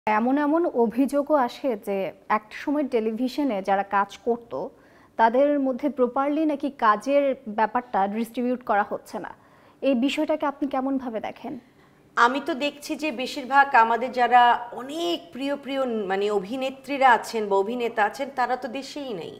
এমন এমন অভিযোগও আসে যে একটা সময় টেলিভিশনে যারা কাজ করত তাদের মধ্যে প্রপারলি নাকি কাজের ব্যাপারটা ডিস্ট্রিবিউট করা হচ্ছে না। এই বিষয়টাকে আপনি কেমন ভাবে দেখেন? আমি তো দেখছি যে বেশিরভাগ আমাদের যারা অনেক প্রিয় প্রিয় মানে অভিনেত্রীরা আছেন বা অভিনেতা আছেন তারা তো দেশেই নেই।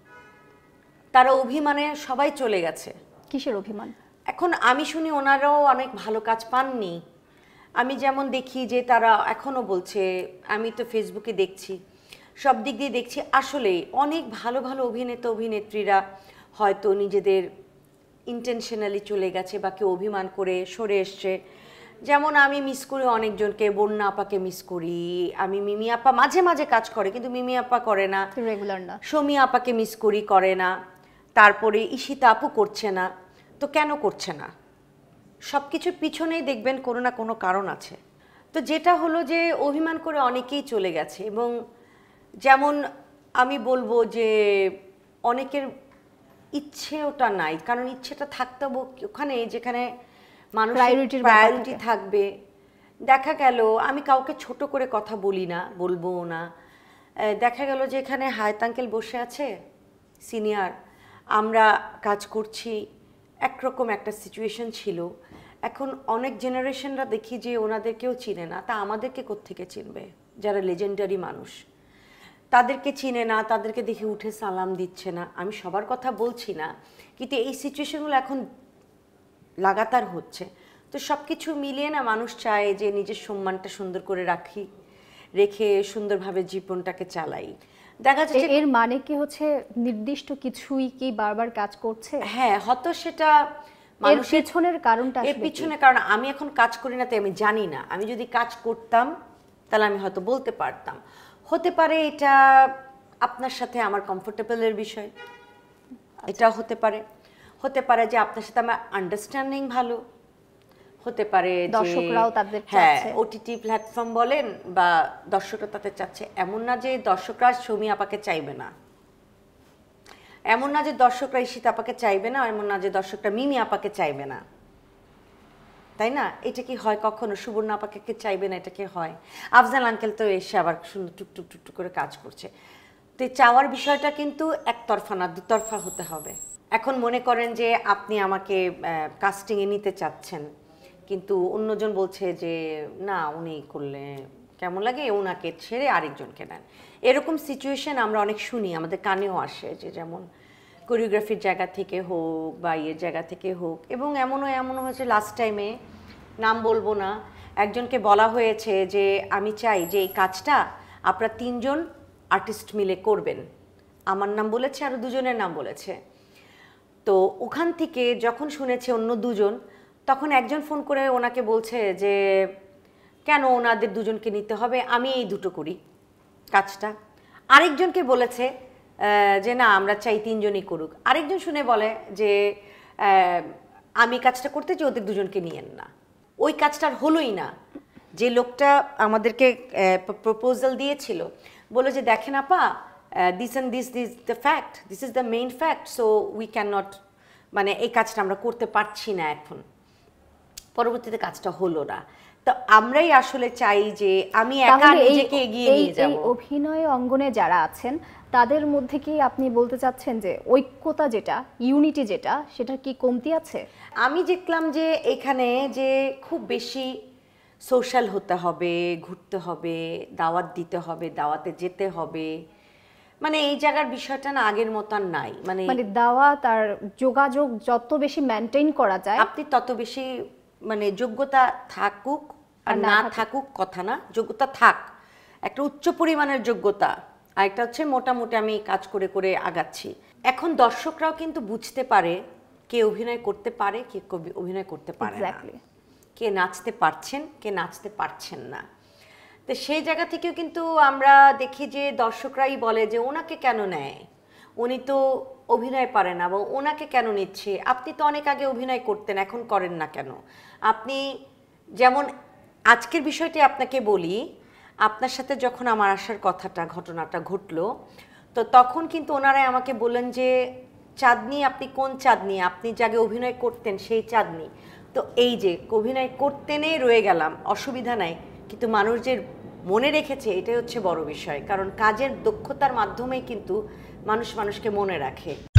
তারা অভিমানে সবাই চলে গেছে। কিসের অভিমান? এখন আমি শুনি ওনারাও অনেক ভালো কাজ পাননি। আমি যেমন দেখি যে তারা এখনো বলছে, আমি তো ফেসবুকে দেখছি, সব দিক দিয়ে দেখছি আসলে অনেক ভালো ভালো অভিনেতা অভিনেত্রীরা হয়তো নিজেদের ইন্টেনশনালি চলে গেছে বা কেউ অভিমান করে সরে এসছে। যেমন আমি মিস করি অনেকজনকে, বন্যা আপাকে মিস করি আমি, মিমি আপা মাঝে মাঝে কাজ করে কিন্তু মিমি আপা করে না, রেগুলার না। সমী আপাকে মিস করি, করে না। তারপরে ঈশিতা আপু করছে না। তো কেন করছে না? সব কিছুর পিছনেই দেখবেন কোনো না কোনো কারণ আছে। তো যেটা হলো যে অভিমান করে অনেকেই চলে গেছে, এবং যেমন আমি বলবো যে অনেকের ইচ্ছে ওটা নাই, কারণ ইচ্ছেটা থাকতে ওখানে যেখানে মানুষের প্রায়োরিটি থাকবে। দেখা গেল, আমি কাউকে ছোট করে কথা বলি না, বলবো না, দেখা গেল যে এখানে হায়াত আঙ্কেল বসে আছে সিনিয়র, আমরা কাজ করছি, একরকম একটা সিচুয়েশন ছিল। এখন অনেক জেনারেশনরা দেখি যে ওনাদেরকেও চিনে না, তা আমাদেরকে কোত্থেকে চিনবে? যারা লেজেন্ডারি মানুষ তাদেরকে চিনে না, তাদেরকে দেখে উঠে সালাম দিচ্ছে না। আমি সবার কথা বলছি না, কিন্তু এই সিচুয়েশনগুলো এখন লাগাতার হচ্ছে। তো সব কিছু মিলিয়ে না মানুষ চায় যে নিজের সম্মানটা সুন্দর করে রেখে সুন্দরভাবে জীবনটাকে চালাই। দেখা যাচ্ছে এর মানে কি হচ্ছে নির্দিষ্ট কিছুই কি বারবার কাজ করছে? হ্যাঁ, হয়তো সেটা মানুষের পিছনের কারণটা, এর পিছনে কারণ আমি এখন কাজ করি না তাই আমি জানি না। আমি যদি কাজ করতাম তাহলে আমি হয়তো বলতে পারতাম। হতে পারে এটা আপনার সাথে আমার কমফোর্টেবলের বিষয়, এটা হতে পারে যে আপনার সাথে আমার আন্ডারস্ট্যান্ডিং ভালো, হতে পারে দর্শকরাও তাদের চাচ্ছে, ওটিটি প্ল্যাটফর্ম বলেন বা দর্শকরা তাদের চাচ্ছে। এমন না যে দর্শকরা সমী আপাকে চাইবে না, এমন না যে দর্শকরা ঈশিতা আপাকে চাইবে না, এমন না যে দর্শকরা মিমি আপাকে চাইবে না, তাই না? এটা কি হয় কখনো? সুবর্ণ আপাকে কে চাইবে না, এটা কি হয়? আফজাল আঙ্কেল তো এসে আবার সুন্দর টুকটুক টুকটুক করে কাজ করছে। তো চাওয়ার বিষয়টা কিন্তু একতরফা না, দুতরফা হতে হবে। এখন মনে করেন যে আপনি আমাকে কাস্টিংয়ে নিতে চাচ্ছেন, কিন্তু অন্যজন বলছে যে না, উনি করলে কেমন লাগে, ওনাকে ছেড়ে আরেকজনকে নেন। এরকম সিচুয়েশন আমরা অনেক শুনি, আমাদের কানেও আসে, যে যেমন কোরিওগ্রাফির জায়গা থেকে হোক বা ইয়ের জায়গা থেকে হোক। এবং এমনও হয়েছে, লাস্ট টাইমে নাম বলবো না, একজনকে বলা হয়েছে যে আমি চাই যে এই কাজটা আপনারা 3 জন আর্টিস্ট মিলে করবেন। আমার নাম বলেছে, আরও 2 জনের নাম বলেছে। তো ওখান থেকে যখন শুনেছে অন্য 2 জন, তখন একজন ফোন করে ওনাকে বলছে যে কেন ওনাদের 2 জনকে নিতে হবে, আমি এই 2টো করি কাজটা। আরেকজনকে বলেছে যে না, আমরা চাই 3 জনই করুক। আরেকজন শুনে বলে যে আমি কাজটা করতে চাই, ওদের 2 জনকে নিয়েন না। ওই কাজটা হলোই না। যে লোকটা আমাদেরকে প্রপোজাল দিয়েছিল বলে যে দেখেন আপা, this and this the fact, this is the main fact, so we can not, মানে এই কাজটা আমরা করতে পারছি না এখন। পরবর্তীতে কাজটা হলো না। তো আমরাই আসলে চাই যে আমি একা নিজেকে এগিয়ে নিয়ে যাব। অভিনয় অঙ্গনে যারা আছেন তাদের মধ্যে কি আপনি বলতে চাচ্ছেন যে ঐক্যতা যেটা, ইউনিটি যেটা, সেটা কি কমতি আছে? আমি দেখলাম যে এখানে যে খুব বেশি সোশ্যাল হতে হবে, ঘুরতে হবে, দাওয়াত দিতে হবে, দাওয়াতে যেতে হবে, মানে এই জায়গার বিষয়টা না আগের মতো আর নাই। মানে দাওয়াত আর যোগাযোগ যত বেশি মেনটেন করা যায়, আপনি তত বেশি, মানে যোগ্যতা থাকুক আর না থাকুক কথা না, যোগ্যতা থাক, একটা উচ্চ পরিমাণের যোগ্যতা, আর একটা হচ্ছে মোটামুটি আমি কাজ করে করে আগাচ্ছি। এখন দর্শকরাও কিন্তু বুঝতে পারে কে অভিনয় করতে পারে, কে অভিনয় করতে পারে না, কে নাচতে পারছেন, কে নাচতে পারছেন না। তো সেই জায়গা থেকেও কিন্তু আমরা দেখি যে দর্শকরাই বলে যে ওনাকে কেন নেয়, উনি তো অভিনয় পারে না, বা ওনাকে কেন নিচ্ছে, আপনি তো অনেক আগে অভিনয় করতেন, এখন করেন না কেন? আপনি যেমন আজকের বিষয়টি আপনাকে বলি, আপনার সাথে যখন আমার আসার ঘটনাটা ঘটলো, তো তখন কিন্তু ওনারাই আমাকে বললেন যে চাঁদনি, আপনি কোন চাঁদনি? আপনি যাকে অভিনয় করতেন সেই চাঁদনি। তো এই যে অভিনয় করতেনই রয়ে গেলাম, অসুবিধা নাই, কিন্তু মানুষ যে মনে রেখেছে, এটাই হচ্ছে বড় বিষয়। কারণ কাজের দক্ষতার মাধ্যমেই কিন্তু মানুষ মানুষকে মনে রাখে।